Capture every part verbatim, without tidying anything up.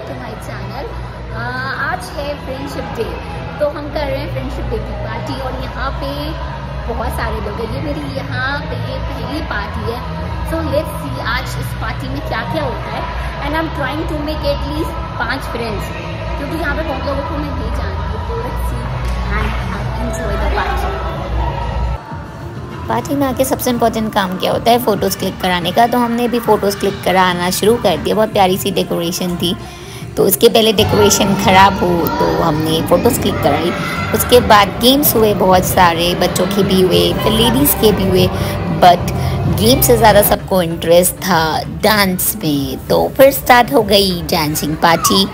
Back to my channel. आज है friendship day, तो हम कर रहे हैं फ्रेंडशिप डे की पार्टी और यहाँ पे बहुत सारे लोग हैं। ये मेरी यहाँ पे पहली पार्टी है, सो लेट्स सी आज इस पार्टी में क्या क्या होता है। And I am trying to make at least पाँच फ्रेंड्स, क्योंकि यहाँ पे बहुत लोगों को मैं नहीं जानती हूँ। तो let's see and enjoy the party. Party में आके सबसे इम्पोर्टेंट काम क्या होता है, फ़ोटोज़ क्लिक कराने का। तो हमने भी फ़ोटोज़ क्लिक कराना शुरू कर दिया। बहुत प्यारी सी डेकोरेशन थी, तो उसके पहले डेकोरेशन ख़राब हो तो हमने फ़ोटोज़ क्लिक कराई। उसके बाद गेम्स हुए बहुत सारे, बच्चों के भी हुए, फिर लेडीज़ के भी हुए, बट गेम से ज़्यादा सबको इंटरेस्ट था डांस में। तो फिर स्टार्ट हो गई dancing party.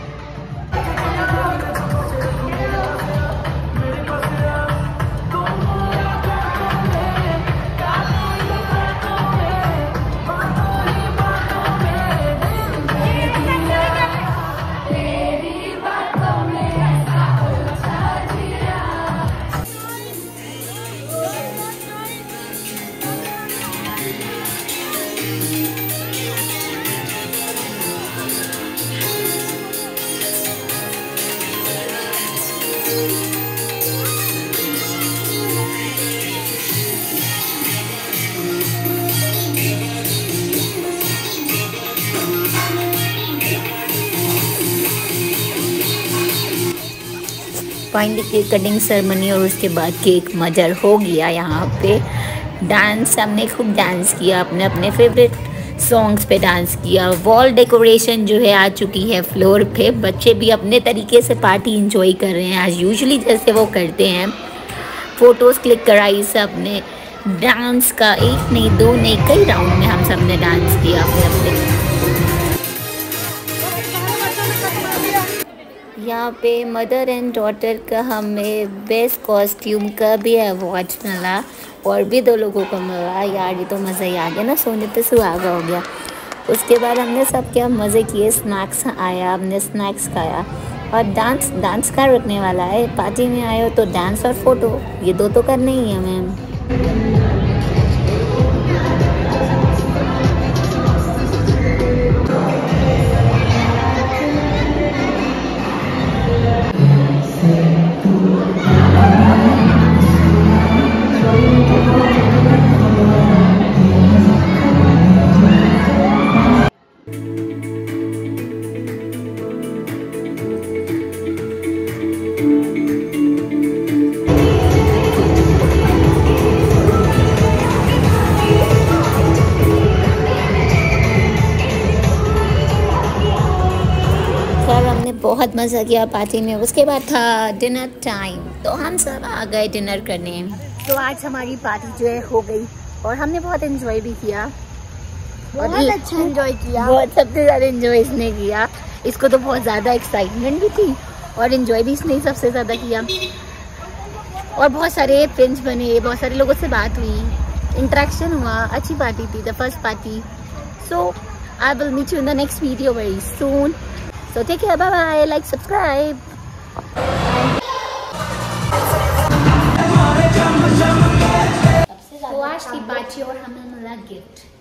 Finally cake cutting ceremony और उसके बाद केक मजर हो गया। यहाँ पे डांस हमने खूब डांस किया, अपने अपने फेवरेट सॉन्ग्स पे डांस किया। वॉल डेकोरेशन जो है आ चुकी है फ्लोर पे। बच्चे भी अपने तरीके से पार्टी इंजॉय कर रहे हैं आज यूजुअली जैसे वो करते हैं। फ़ोटोज़ क्लिक कराई सब ने। डांस का एक नहीं दो नहीं कई राउंड में हम सब ने डांस किया अपने अपने। यहाँ पे मदर एंड डॉटर का हमें बेस्ट कॉस्ट्यूम का भी अवार्ड मिला और भी दो लोगों को मिला। यार ये तो मज़ा ही आ गया ना, सोने पे सुहागा हो गया। उसके बाद हमने सब क्या मज़े किए, स्नैक्स आया, हमने स्नैक्स खाया और डांस डांस का रुकने वाला है। पार्टी में आए हो तो डांस और फोटो ये दो तो करने ही है मैम। बहुत मज़ा किया पार्टी में। उसके बाद था डिनर टाइम, तो हम सब आ गए डिनर करने। तो आज हमारी पार्टी जो है हो गई और हमने बहुत एंजॉय भी किया। बहुत अच्छा एंजॉय किया। बहुत सबसे ज़्यादा एंजॉय इसने किया। इसको तो बहुत ज़्यादा एक्साइटमेंट भी थी और एंजॉय भी इसने सबसे ज़्यादा किया। और बहुत सारे फ्रेंड्स बने, बहुत सारे लोगों से बात हुई, इंटरेक्शन हुआ। अच्छी पार्टी थी, the first party. So I will meet you in the next video very soon. So take care, bye bye, like, subscribe. तो आज की पार्टी और हमें मिला गिफ्ट।